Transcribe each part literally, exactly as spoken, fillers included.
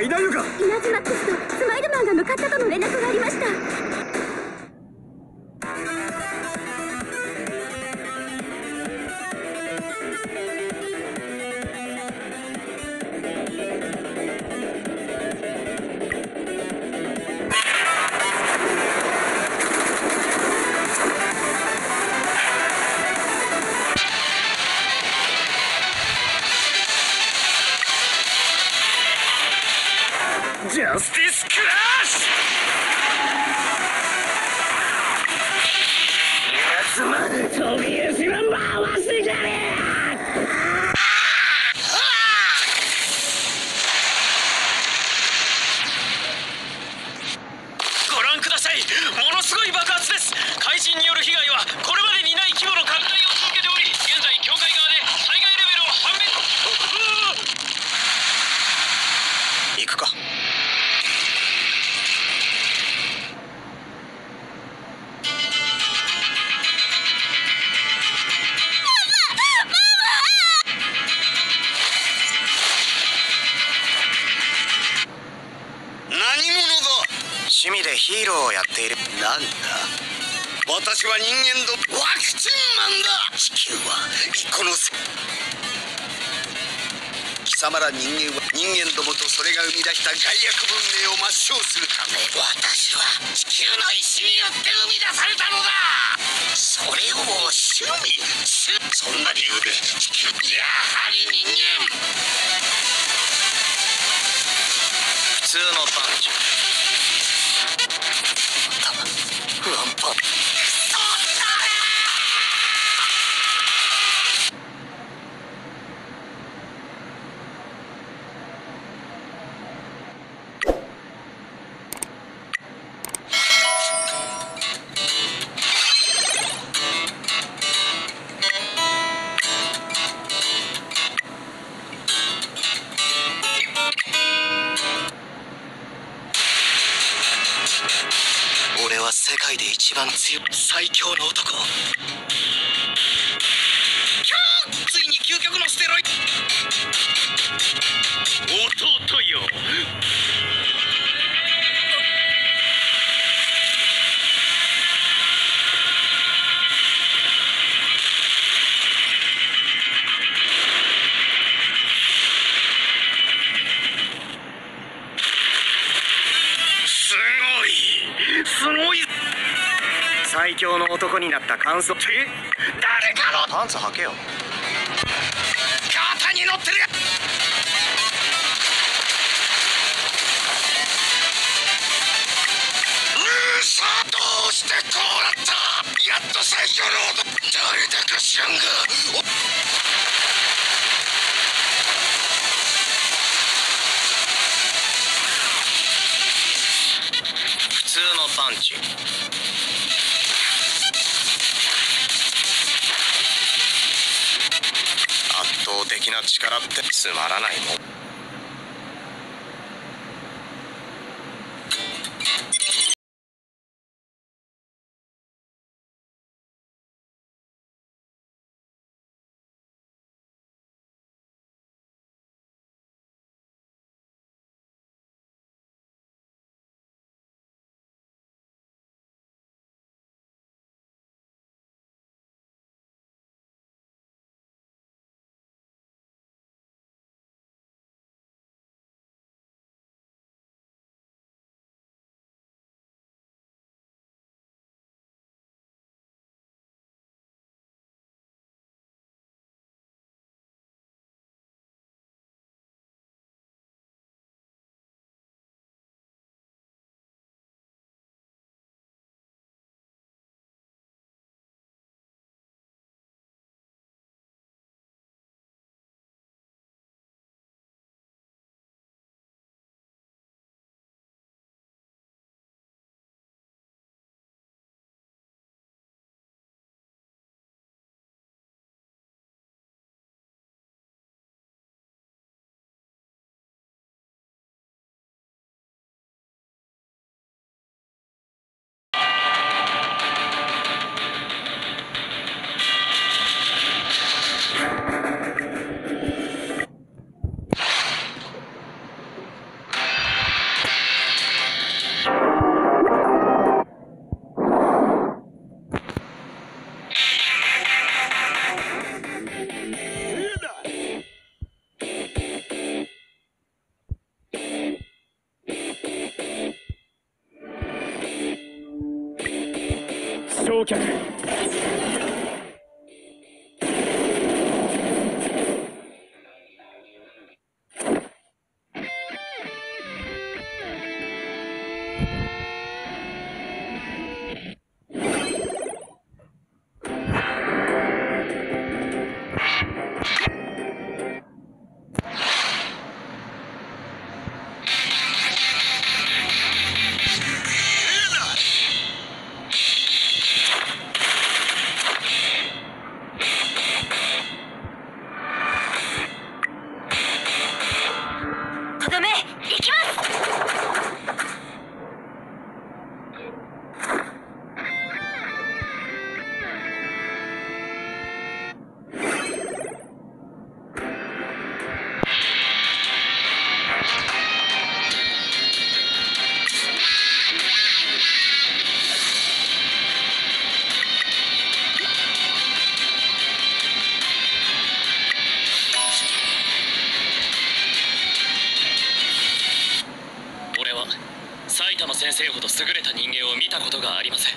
いないのか。 イナズマックスとスマイルマンが向かったとの連絡がありました。 ジャスティスクラッシュ。まず飛び石は回してじゃねえ。ご覧ください。ものすごい爆発です。怪人による被害はこれまでにない規模の拡大を続けており、現在教会側で災害レベルを判別。行くか。趣味でヒーローをやっている。なんだ、私は人間どワクチンマンだ。地球は一個のせ貴様ら人間は人間どもとそれが生み出した害悪文明を抹消するため、私は地球の意志によって生み出されたのだ。それを趣味趣そんな理由で地球やはり人間。普通のパンチ。ワンパン。俺は世界で一番強い最強の男。ついに究極のステロイド。弟よ。すごいすごい。最強の男になった感想って誰かのパンツ履けよ。肩に乗ってる。さあどうしてこうなった。やっと最強の男誰だか知らんが。普通のパンチ。圧倒的な力ってつまらないもん。 焼却。 埼玉先生ほど優れた人間を見たことがありません。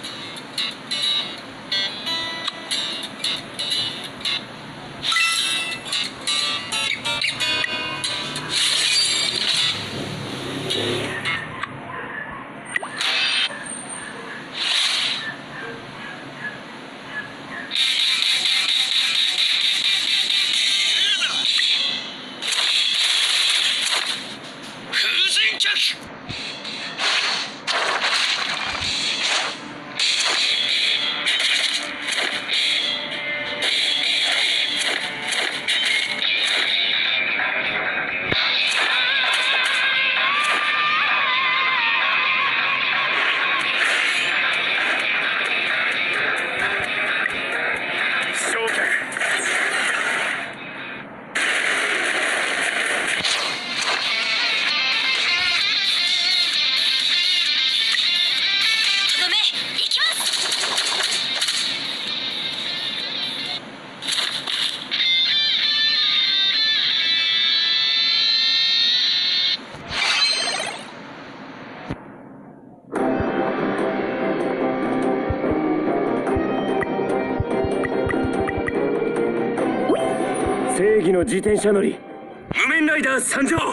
正義の自転車乗り無面ライダー参上。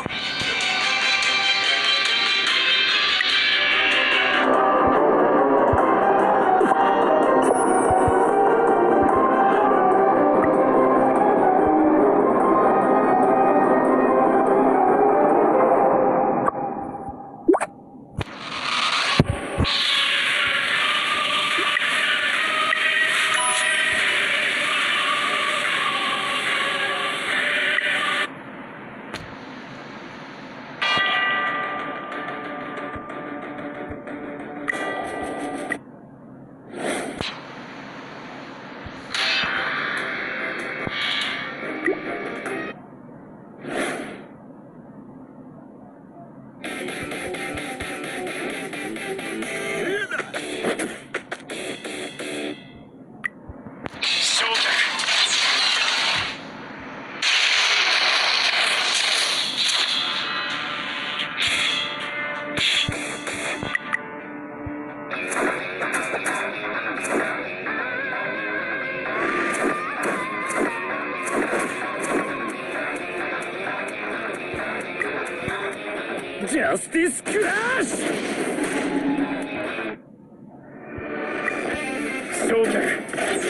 ジャスティスクラッシュ。焼却。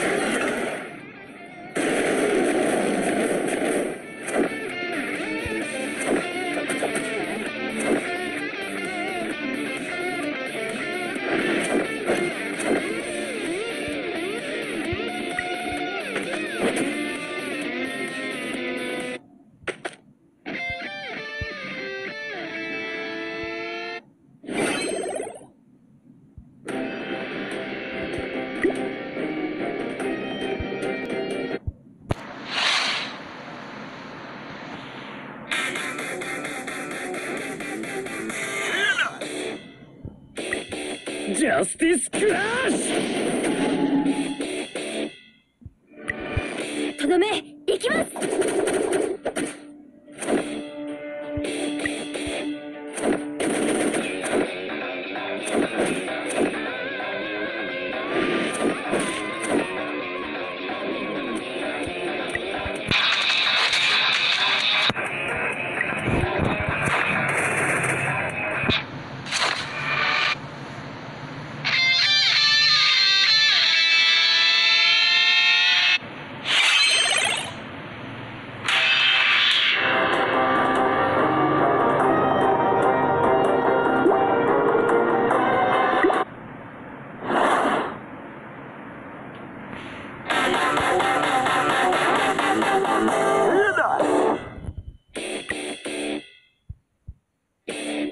ジャスティスクラッシュ。 とどめ行きます。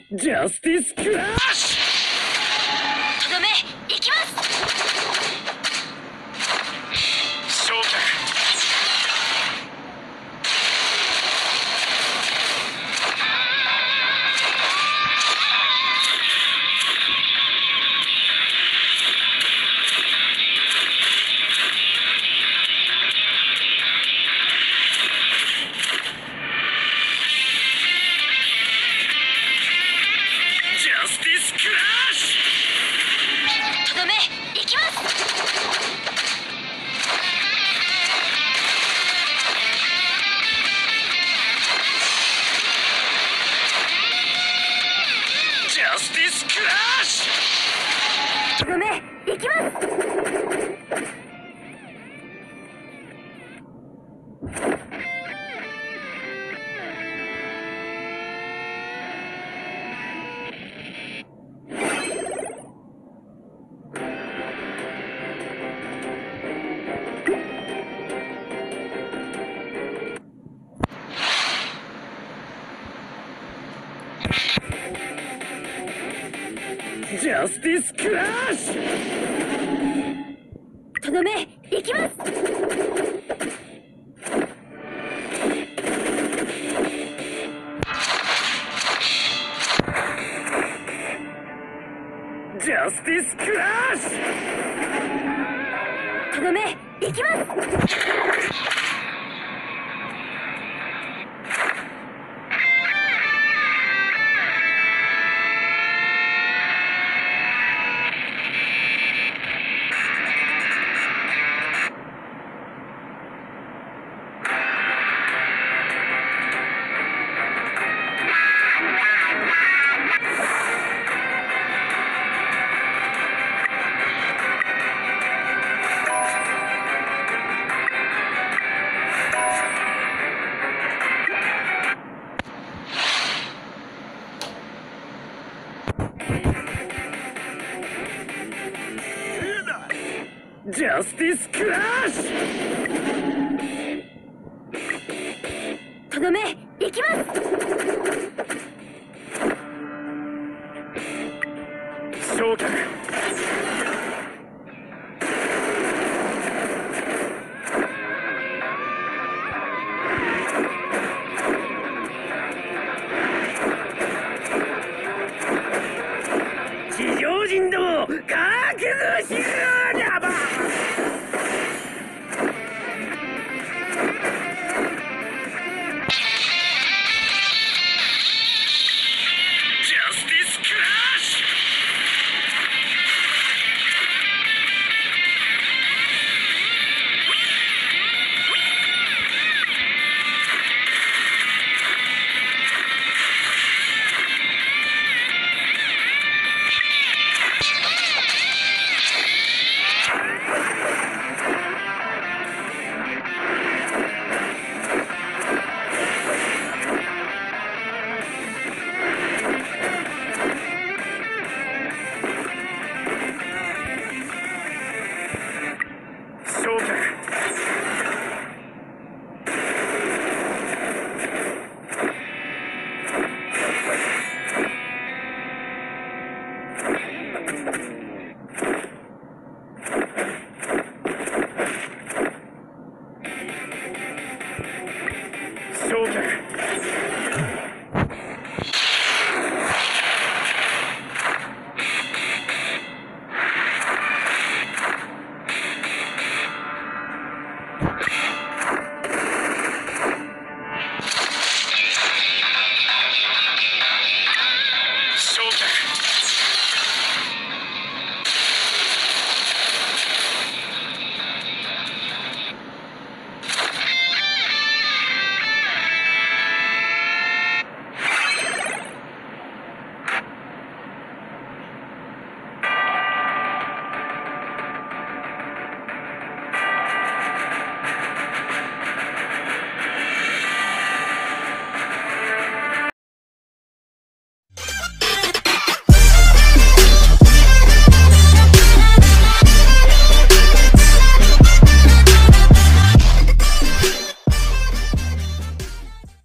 ジャスティスクラッシとどめ行きます。 ュ。焼却。ジャスティスクラッシュ。 とどめ行きます。 ジャスティスクラッシュ。 とどめ行きます。 ジャスティスクラッシュ。 とどめ行きます。 ジャスティスクラッシュ。 とどめ行きます。 ジャスティスクラッシュ。 とどめ行きます。 焼却。地上人ども覚悟しろ。